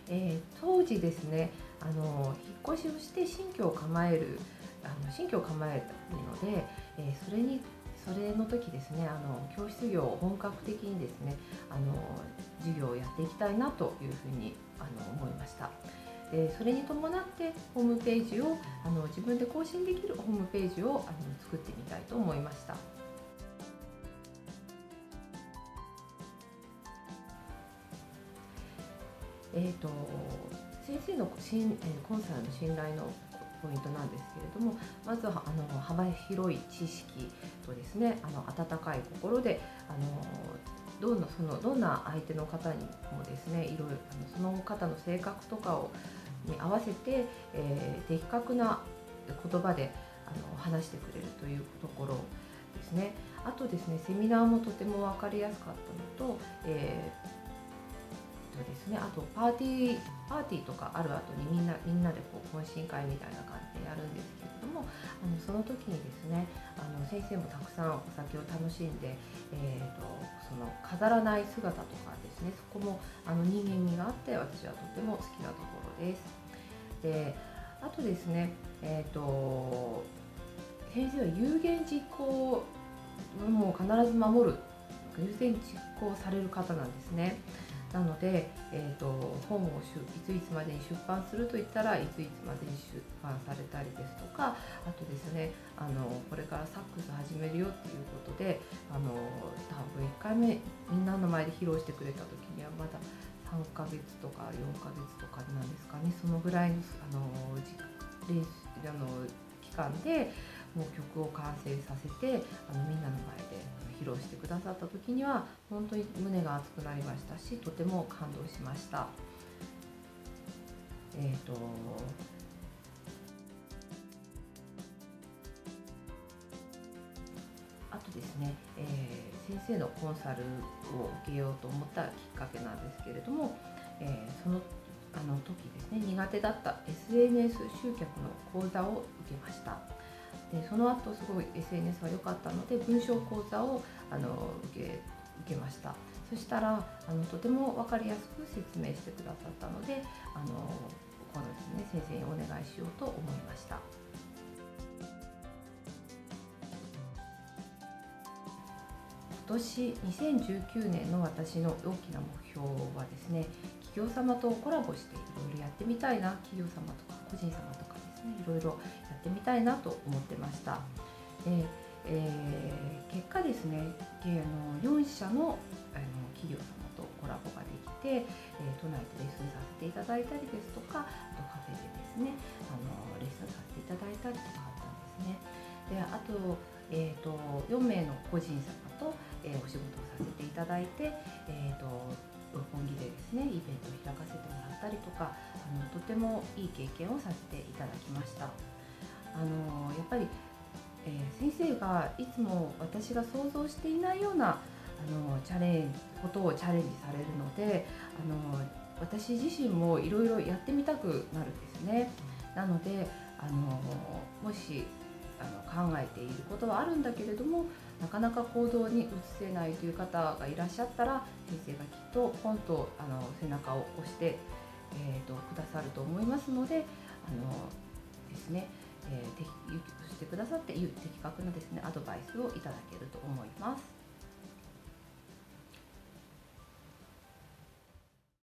当時ですね、引っ越しをして新居を構えるので、それの時ですね、教室業を本格的にですね、授業をやっていきたいなというふうに思いました。でそれに伴ってホームページを自分で更新できるホームページを作ってみたいと思いました。先生のコンサルの信頼のポイントなんですけれども、まずは幅広い知識とですね、温かい心でどんな相手の方にもですね、いろいろその方の性格とかに合わせて、的確な言葉で話してくれるというところですね。あとですね、セミナーもとても分かりやすかったのと、ですね、あとパーティーとかある後にみんなで懇親会みたいな感じでやるんですけれども、その時にですね、先生もたくさんお酒を楽しんで、その飾らない姿とかですね、そこも人間味があって私はとても好きなところです。であとですね、先生は有言実行をもう必ず守る、有言実行される方なんですね。なので、本をいついつまでに出版すると言ったらいついつまでに出版されたりですとか、あとですね、これからサックス始めるよっていうことで、多分1回目みんなの前で披露してくれた時にはまだ3ヶ月とか4ヶ月とかなんですかね、そのぐらいの期間でもう曲を完成させてみんなの前で披露してくださった時には本当に胸が熱くなりましたし、とても感動しました。あとですね、先生のコンサルを受けようと思ったきっかけなんですけれども、その時ですね、苦手だった SNS 集客の講座を受けました。でその後すごい SNS は良かったので文章講座を受けました。そしたらとても分かりやすく説明してくださったのでこのですね、先生にお願いしようと思いました。今年2019年の私の大きな目標はですね、企業様とコラボしていろいろやってみたいな、企業様とか個人様とかですね、いろいろやってみたいなと思ってました。で結果ですね、4社の企業様とコラボができて、都内でレッスンさせていただいたりですとか、あとカフェでですねレッスンさせていただいたりとかあったんですね。であと、4名の個人様と、お仕事をさせていただいて、六本木でですねイベントを開かせてもらったりとか、とてもいい経験をさせていただきました。やっぱり先生がいつも私が想像していないようなことをチャレンジされるので、私自身もいろいろやってみたくなるんですね。なのでもし考えていることはあるんだけれども、なかなか行動に移せないという方がいらっしゃったら、先生がきっとポンと背中を押して、くださると思いますので、ですね、してくださって、的確なですねアドバイスをいただけると思います。